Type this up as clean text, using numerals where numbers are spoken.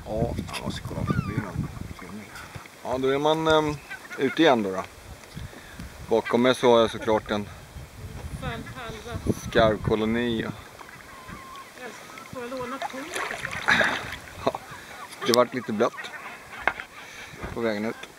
Ja, jag måste kolla om det blir någon filmning. Ja, då är man ute igen då. Bakom mig så har jag såklart en skarvkoloni. Får jag låna punkten? Ja, det vart lite blött på vägen ut.